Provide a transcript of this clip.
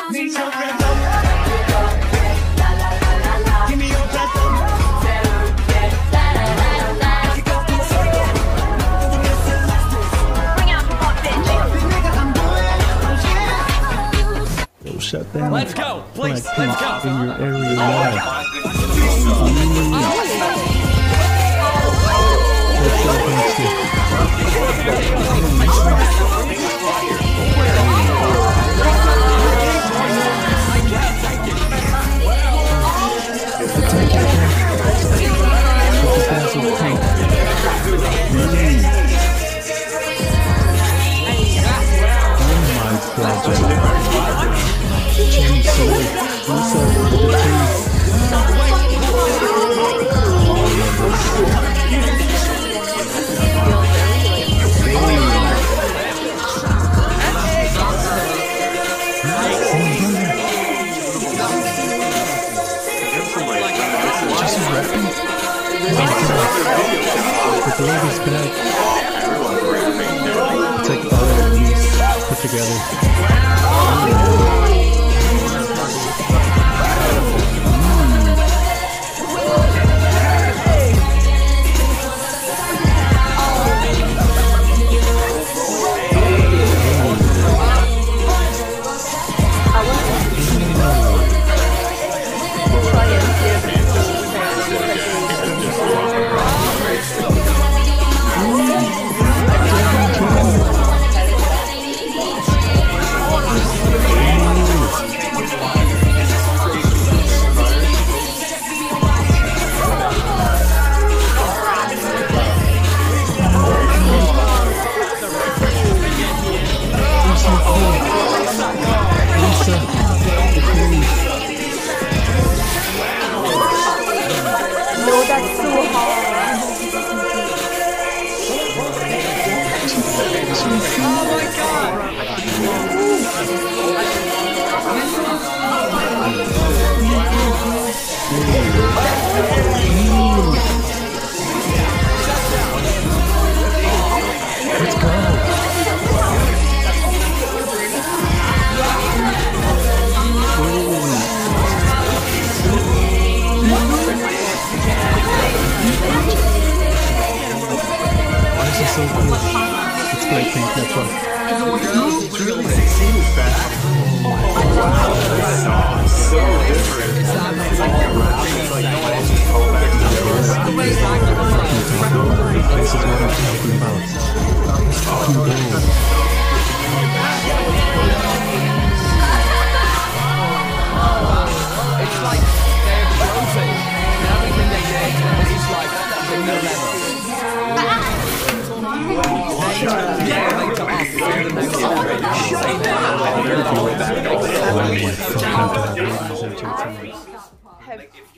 Need your rhythm. Give me your rhythm. Shut down. Let's go, please. Let's go. In your area now. The ladies back. It's like all of these put together. So cool. It's BLACKPINK, that's why. It's really seems bad. Wow, that's so different. It's like no one else is told back to This is what I'm talking about. Fucking gold. It's like they're explosive. Everything they did is like the new level. Have